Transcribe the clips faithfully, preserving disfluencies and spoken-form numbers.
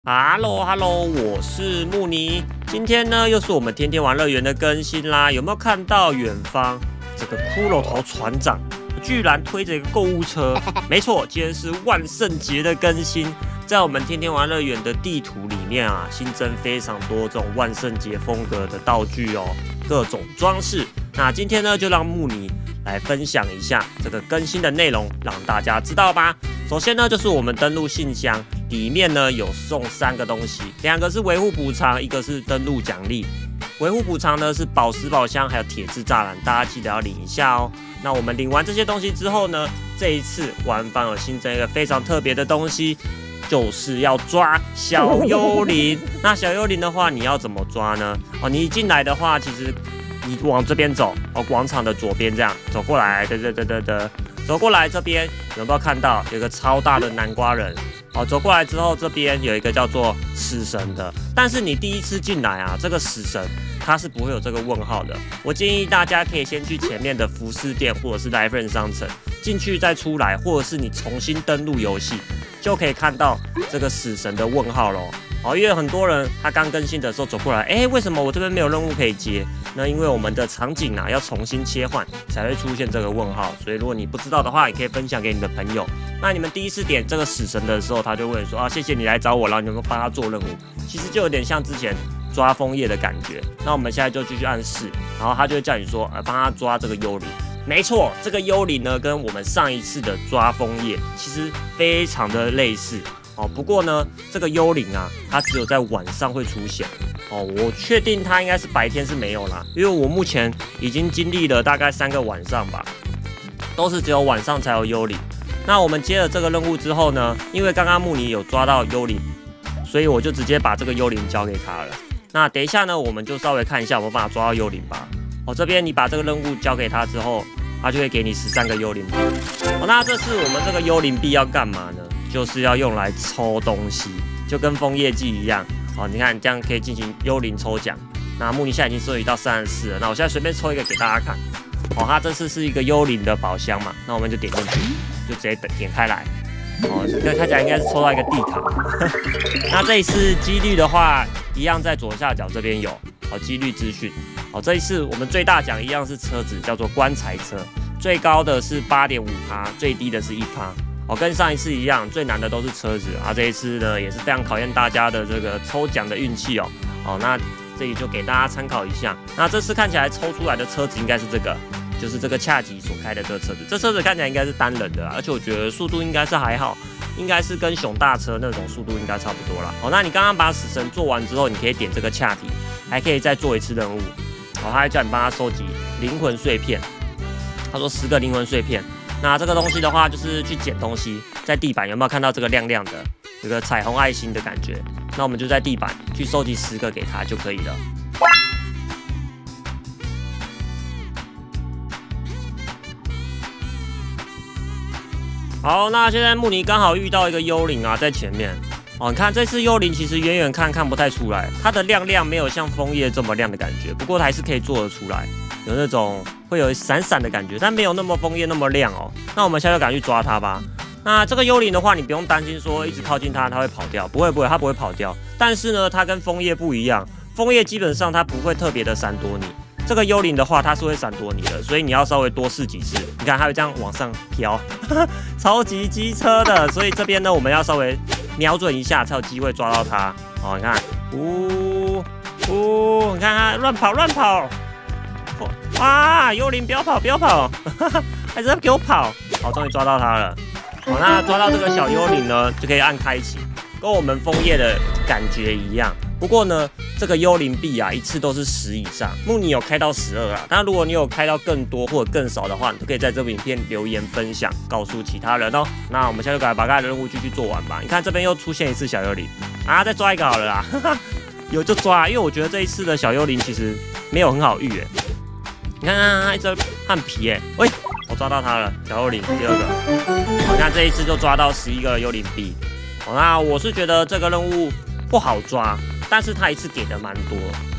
Hello Hello， 我是木尼。今天呢，又是我们天天玩乐园的更新啦。有没有看到远方这个骷髅头船长居然推着一个购物车？没错，今天是万圣节的更新。在我们天天玩乐园的地图里面啊，新增非常多这种万圣节风格的道具哦，各种装饰。那今天呢，就让木尼来分享一下这个更新的内容，让大家知道吧。首先呢，就是我们登录信箱，里面呢有送三个东西，两个是维护补偿，一个是登录奖励。维护补偿呢是宝石宝箱还有铁质栅栏，大家记得要领一下哦。那我们领完这些东西之后呢，这一次玩方有新增一个非常特别的东西，就是要抓小幽灵。那小幽灵的话，你要怎么抓呢？哦，你一进来的话，其实你往这边走，哦，广场的左边这样走过来，对对对对对。走过来这边有没有看到有一个超大的南瓜人？好，走过来之后这边有一个叫做死神的，但是你第一次进来啊，这个死神它是不会有这个问号的。我建议大家可以先去前面的服饰店或者是来份商城进去再出来，或者是你重新登录游戏，就可以看到这个死神的问号咯。好，因为很多人他刚更新的时候走过来，哎，为什么我这边没有任务可以接？那因为我们的场景啊要重新切换才会出现这个问号，所以如果你不知道的话，也可以分享给你的朋友。那你们第一次点这个死神的时候，他就会说啊，谢谢你来找我，然后你们帮他做任务，其实就有点像之前抓枫叶的感觉。那我们现在就继续按示，然后他就会叫你说，呃，帮他抓这个幽灵。没错，这个幽灵呢跟我们上一次的抓枫叶其实非常的类似。哦，不过呢，这个幽灵啊，它只有在晚上会出现。哦，我确定它应该是白天是没有啦，因为我目前已经经历了大概三个晚上吧，都是只有晚上才有幽灵。那我们接了这个任务之后呢，因为刚刚木尼有抓到幽灵，所以我就直接把这个幽灵交给他了。那等一下呢，我们就稍微看一下有没有办法抓到幽灵吧。哦，这边你把这个任务交给他之后，他就会给你十三个幽灵币。哦，那这次我们这个幽灵币要干嘛呢？就是要用来抽东西，就跟枫叶季一样。好，你看这样可以进行幽灵抽奖。那木尼现在已经收集到三十四了，那我现在随便抽一个给大家看。哦，它这次是一个幽灵的宝箱嘛，那我们就点进去，就直接点开来。哦，这看起来应该是抽到一个地毯。那这一次几率的话，一样在左下角这边有哦，几率资讯。哦，这一次我们最大奖一样是车子，叫做棺材车，最高的是 八点五趴， 最低的是 一趴。哦，跟上一次一样，最难的都是车子啊。这一次呢，也是非常考验大家的这个抽奖的运气哦。哦，那这里就给大家参考一下。那这次看起来抽出来的车子应该是这个，就是这个恰吉所开的这个车子。这车子看起来应该是单人的啦，而且我觉得速度应该是还好，应该是跟熊大车那种速度应该差不多啦。哦，那你刚刚把死神做完之后，你可以点这个恰皮，还可以再做一次任务。哦，他还叫你帮他收集灵魂碎片，他说十个灵魂碎片。那这个东西的话，就是去捡东西，在地板有没有看到这个亮亮的，有个彩虹爱心的感觉？那我们就在地板去收集十个给他就可以了。好，那现在木尼刚好遇到一个幽灵啊，在前面。哦，你看这次幽灵其实远远看看不太出来，它的亮亮没有像枫叶这么亮的感觉，不过还是可以做得出来。有那种会有闪闪的感觉，但没有那么枫叶那么亮哦。那我们现在就赶去抓它吧。那这个幽灵的话，你不用担心说一直靠近它，它会跑掉，不会不会，它不会跑掉。但是呢，它跟枫叶不一样，枫叶基本上它不会特别的闪躲你。这个幽灵的话，它是会闪躲你的，所以你要稍微多试几次。你看它会这样往上飘，超级机车的。所以这边呢，我们要稍微瞄准一下，才有机会抓到它。哦，你看，呜呜，你看它乱跑乱跑。哇！幽灵不要跑，不要跑，还是要给我跑！好，终于抓到它了。好，那抓到这个小幽灵呢，就可以按开启，跟我们枫叶的感觉一样。不过呢，这个幽灵币啊，一次都是十以上。木尼有开到十二啊，但如果你有开到更多或者更少的话，你都可以在这部影片留言分享，告诉其他人哦。那我们现在就赶快把刚才的任务继续做完吧。你看这边又出现一次小幽灵啊，再抓一个好了啦。有就抓，因为我觉得这一次的小幽灵其实没有很好遇诶。你看看它一只汉皮哎，喂，我抓到它了，小幽灵第二个。好，看这一次就抓到十一个幽灵币。好，那我是觉得这个任务不好抓，但是它一次给的蛮多，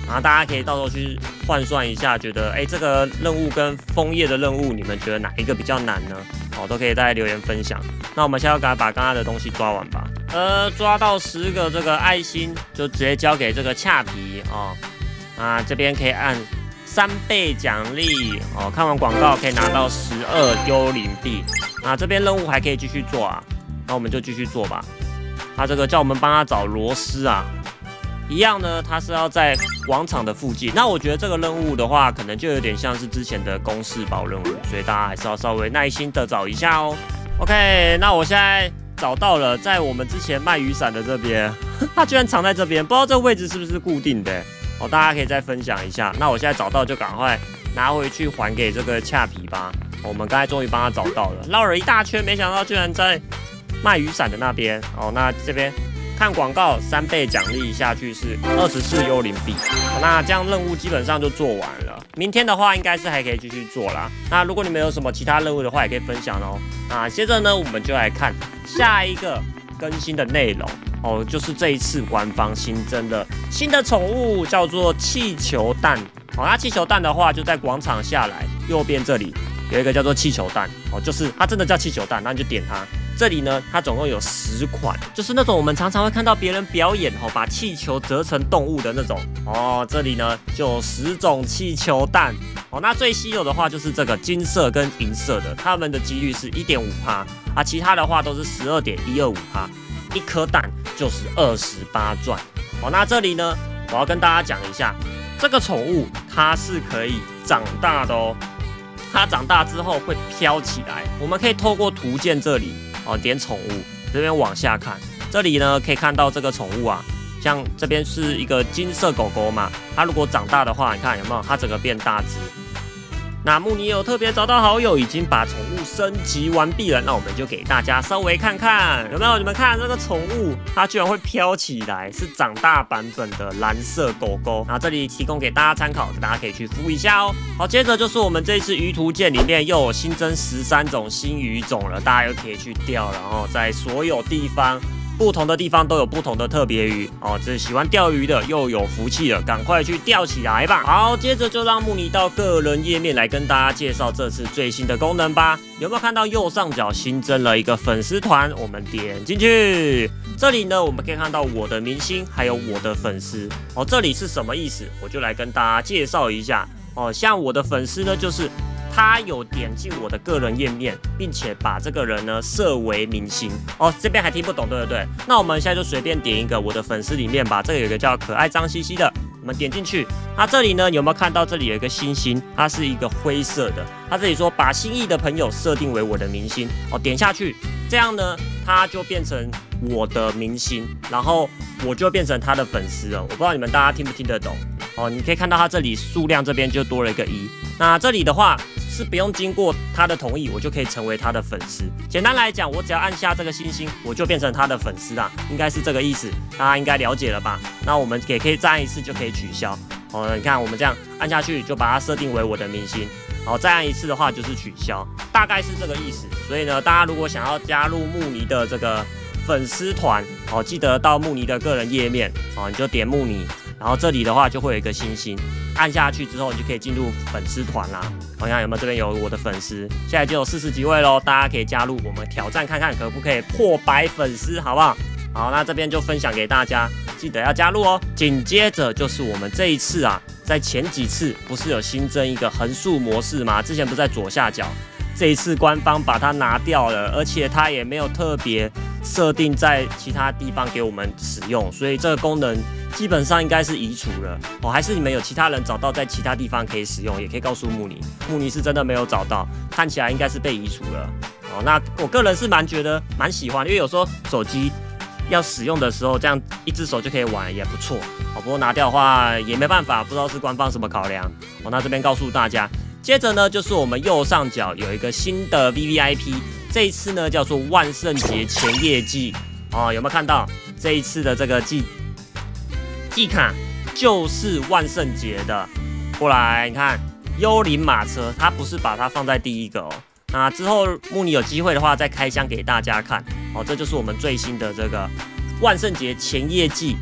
然后大家可以到时候去换算一下，觉得哎、欸、这个任务跟枫叶的任务，你们觉得哪一个比较难呢？哦，都可以在留言分享。那我们现在要赶快把刚刚的东西抓完吧。呃，抓到十个这个爱心，就直接交给这个恰皮哦。啊，这边可以按三倍奖励哦，看完广告可以拿到十二幽灵币。啊，这边任务还可以继续做啊，那我们就继续做吧。他这个叫我们帮他找螺丝啊。一样呢，它是要在广场的附近。那我觉得这个任务的话，可能就有点像是之前的公事包任务，所以大家还是要稍微耐心的找一下哦。OK， 那我现在找到了，在我们之前卖雨伞的这边，它居然藏在这边，不知道这个位置是不是固定的哦。大家可以再分享一下。那我现在找到就赶快拿回去还给这个恰皮吧。我们刚才终于帮他找到了，绕了一大圈，没想到居然在卖雨伞的那边哦。那这边。看广告三倍奖励下去是二十四幽灵币，那这样任务基本上就做完了。明天的话应该是还可以继续做啦。那如果你们有什么其他任务的话，也可以分享哦。啊，接着呢，我们就来看下一个更新的内容哦，就是这一次官方新增的新的宠物叫做气球蛋。哦，那气球蛋的话就在广场下来右边这里有一个叫做气球蛋哦，就是它真的叫气球蛋，那你就点它。这里呢，它总共有十款，就是那种我们常常会看到别人表演哦，把气球折成动物的那种哦。这里呢就有十种气球蛋哦。那最稀有的话就是这个金色跟银色的，它们的几率是 一点五趴啊，其他的话都是 十二点一二五趴，一颗蛋就是二十八钻哦。那这里呢，我要跟大家讲一下，这个宠物它是可以长大的哦，它长大之后会飘起来，我们可以透过图鉴这里。哦，点宠物这边往下看，这里呢可以看到这个宠物啊，像这边是一个金色狗狗嘛，它如果长大的话，你看有没有？它整个变大只。那木尼有特别找到好友，已经把宠物升级完毕了，那我们就给大家稍微看看有没有？你们看这个宠物，它居然会飘起来，是长大版本的蓝色狗狗。然后这里提供给大家参考，大家可以去敷一下哦。好，接着就是我们这一次鱼图鉴里面又有新增十三种新鱼种了，大家又可以去钓，然后在所有地方。不同的地方都有不同的特别鱼哦，这喜欢钓鱼的又有福气了，赶快去钓起来吧！好，接着就让木尼到个人页面来跟大家介绍这次最新的功能吧。有没有看到右上角新增了一个粉丝团？我们点进去，这里呢我们可以看到我的明星还有我的粉丝哦。这里是什么意思？我就来跟大家介绍一下哦。像我的粉丝呢，就是他有点进我的个人页面，并且把这个人呢设为明星哦。这边还听不懂对不对？那我们现在就随便点一个我的粉丝里面吧。这个有一个叫可爱张西西的，我们点进去。它这里呢有没有看到这里有一个星星？它是一个灰色的。它这里说把心仪的朋友设定为我的明星哦，点下去，这样呢它就变成我的明星，然后我就变成他的粉丝了。我不知道你们大家听不听得懂哦。你可以看到它这里数量这边就多了一个一。那这里的话。是不用经过他的同意，我就可以成为他的粉丝。简单来讲，我只要按下这个星星，我就变成他的粉丝啦，应该是这个意思，大家应该了解了吧？那我们也可以再按一次就可以取消。哦，你看我们这样按下去，就把它设定为我的明星。好，再按一次的话就是取消，大概是这个意思。所以呢，大家如果想要加入木尼的这个粉丝团，哦，记得到木尼的个人页面，哦，你就点木尼。然后这里的话就会有一个星星，按下去之后你就可以进入粉丝团啦。好像有没有这边有我的粉丝？现在就有四十几位喽，大家可以加入，我们挑战看看可不可以破百粉丝，好不好？好，那这边就分享给大家，记得要加入哦。紧接着就是我们这一次啊，在前几次不是有新增一个横竖模式吗？之前不是在左下角，这一次官方把它拿掉了，而且它也没有特别设定在其他地方给我们使用，所以这个功能。基本上应该是移除了哦，还是你们有其他人找到在其他地方可以使用，也可以告诉木尼。木尼是真的没有找到，看起来应该是被移除了哦。那我个人是蛮觉得蛮喜欢，因为有时候手机要使用的时候，这样一只手就可以玩，也不错哦。不过拿掉的话也没办法，不知道是官方什么考量哦。那这边告诉大家，接着呢就是我们右上角有一个新的 V V I P， 这一次呢叫做万圣节前夜祭哦，有没有看到这一次的这个祭？季卡就是万圣节的，过来你看幽灵马车，它不是把它放在第一个哦。那之后木尼有机会的话再开箱给大家看哦。这就是我们最新的这个万圣节前夜祭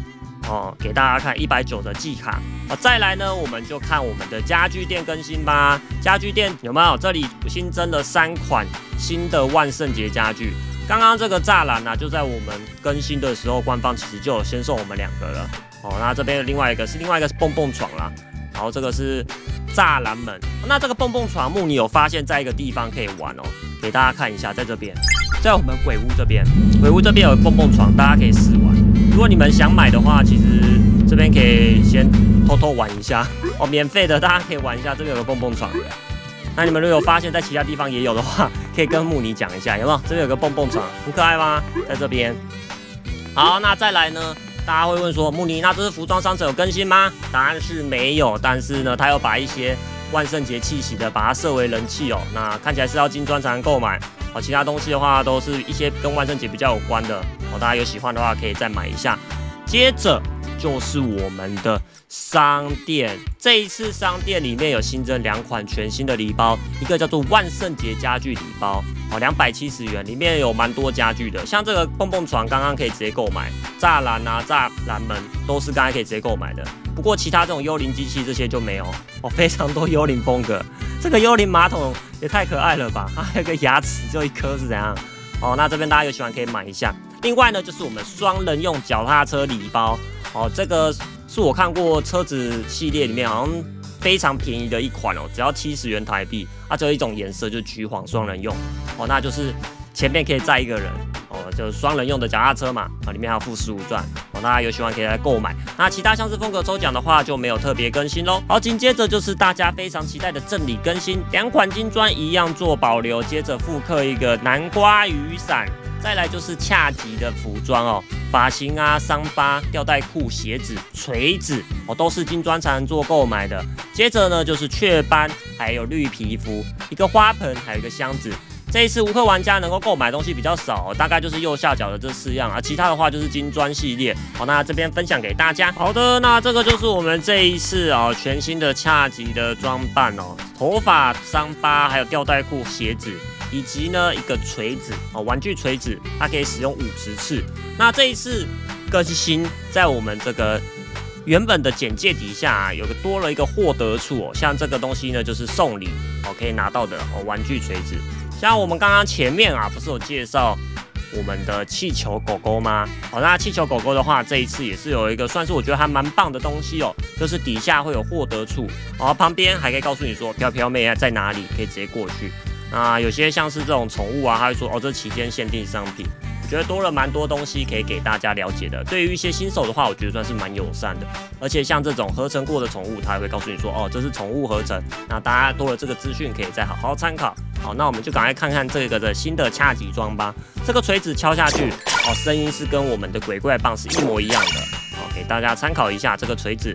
哦，给大家看一百九的季卡。哦，再来呢，我们就看我们的家具店更新吧。家具店有没有？这里新增了三款新的万圣节家具。刚刚这个栅栏啊，就在我们更新的时候，官方其实就有先送我们两个了。哦，那这边的另外一个是另外一个是蹦蹦床啦。然后这个是栅栏门。那这个蹦蹦床木你有发现在一个地方可以玩哦，给大家看一下，在这边，在我们鬼屋这边，鬼屋这边有蹦蹦床，大家可以试玩。如果你们想买的话，其实这边可以先偷偷玩一下哦，免费的，大家可以玩一下。这边有个蹦蹦床，那你们如果有发现在其他地方也有的话，可以跟木尼讲一下，有没有？这边有个蹦蹦床，很可爱吗？在这边。好，那再来呢？大家会问说，木尼，那这是服装商城有更新吗？答案是没有，但是呢，他有把一些万圣节气息的把它设为人气哦。那看起来是要金砖才能购买哦，其他东西的话都是一些跟万圣节比较有关的哦。大家有喜欢的话可以再买一下。接着就是我们的商店，这一次商店里面有新增两款全新的礼包，一个叫做万圣节家具礼包哦，两百七十元，里面有蛮多家具的，像这个蹦蹦床刚刚可以直接购买，栅栏啊、栅栏门都是刚才可以直接购买的。不过其他这种幽灵机器这些就没有哦，非常多幽灵风格。这个幽灵马桶也太可爱了吧，它还有个牙齿，就一颗是怎样？哦，那这边大家有喜欢可以买一下。另外呢，就是我们双人用脚踏车礼包哦，这个是我看过车子系列里面好像非常便宜的一款哦，只要七十元台币。啊，只有一种颜色就是橘黄双人用哦，那就是前面可以载一个人哦，就是双人用的脚踏车嘛啊，里面还有附十五钻哦，大家有喜欢可以来购买。那其他像是风格抽奖的话就没有特别更新喽。好，紧接着就是大家非常期待的正礼更新，两款金砖一样做保留，接着复刻一个南瓜雨伞。再来就是恰吉的服装哦，发型啊、桑巴、吊带裤、鞋子、锤子哦，都是金砖才能做购买的。接着呢就是雀斑，还有绿皮肤，一个花盆，还有一个箱子。这一次无氪玩家能够购买的东西比较少、哦，大概就是右下角的这四样啊，其他的话就是金砖系列。好，那这边分享给大家。好的，那这个就是我们这一次哦全新的恰吉的装扮哦，头发、桑巴，还有吊带裤、鞋子。以及呢一个锤子哦，玩具锤子，它可以使用五十次。那这一次更新，在我们这个原本的简介底下、啊、有个多了一个获得处哦，像这个东西呢就是送礼哦可以拿到的哦玩具锤子。像我们刚刚前面啊不是有介绍我们的气球狗狗吗？哦，那气球狗狗的话，这一次也是有一个算是我觉得还蛮棒的东西哦，就是底下会有获得处，然后旁边还可以告诉你说飘飘妹在哪里，可以直接过去。那有些像是这种宠物啊，他会说哦，这期间限定商品，我觉得多了蛮多东西可以给大家了解的。对于一些新手的话，我觉得算是蛮友善的。而且像这种合成过的宠物，他也会告诉你说哦，这是宠物合成。那大家多了这个资讯，可以再好好参考。好，那我们就赶快看看这个的新的恰吉装吧。这个锤子敲下去，哦，声音是跟我们的鬼怪棒是一模一样的。哦，给大家参考一下这个锤子。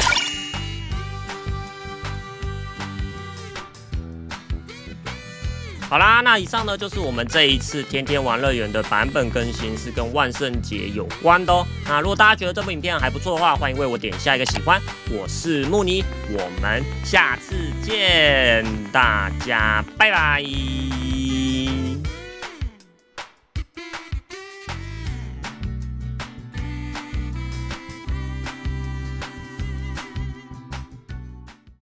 好啦，那以上呢就是我们这一次天天玩乐园的版本更新，是跟万圣节有关的哦。那如果大家觉得这部影片还不错的话，欢迎为我点下一个喜欢。我是木尼，我们下次见，大家拜拜。